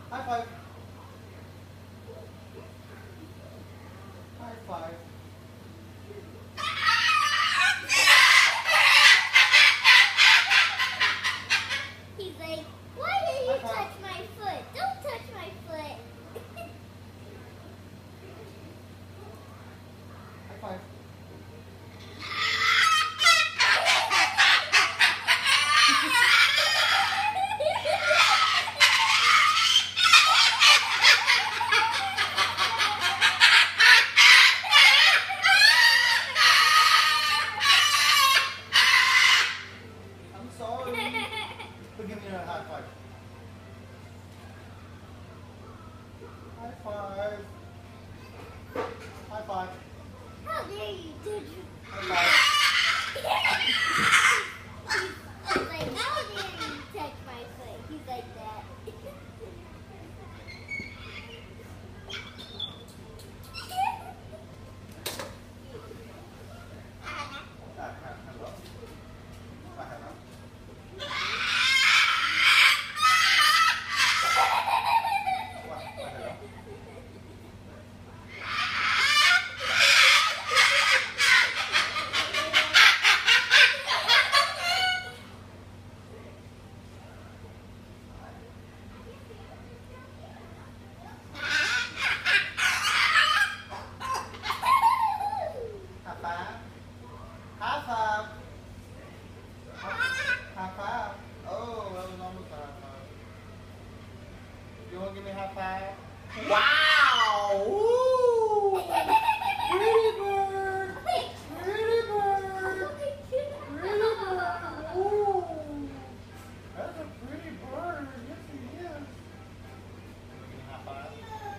High five. High five. He's like, why did you touch my foot? Don't touch my foot. High five. I'm sorry. But give me a high five. High five. High five. How dare you touch High five. He's like, how dare you touch my foot? He's like that. Hello. Hello. High five. High five. High five. Oh, that was almost a high five. You want to give me a high five? Wow! Woo! Pretty bird! Pretty bird! Pretty bird! Ooh! That's a pretty bird. Yes, he is. Give me a high five.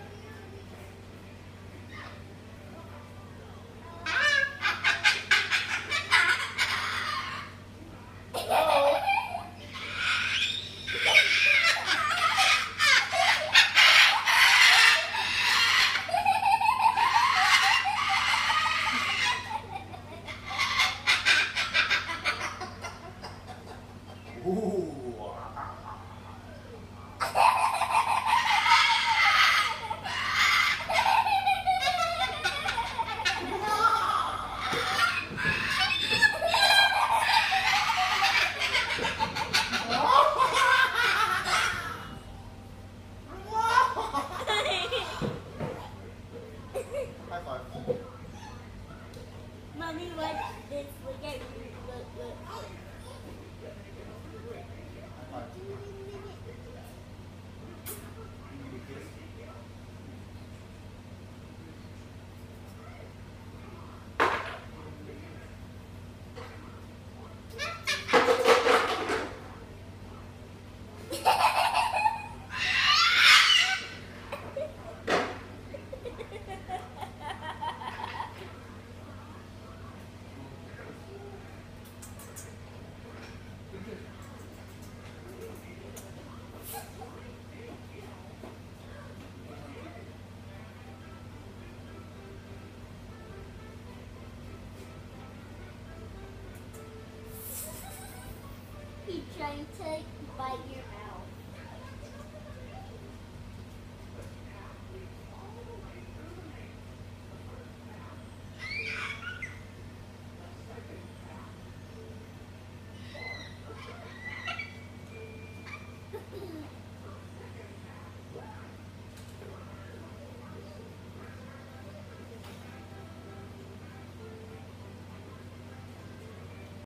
Hello? Ooh. High five. Mommy, watch this. Look at me. Look. High five. Give me a kiss. He's trying to bite your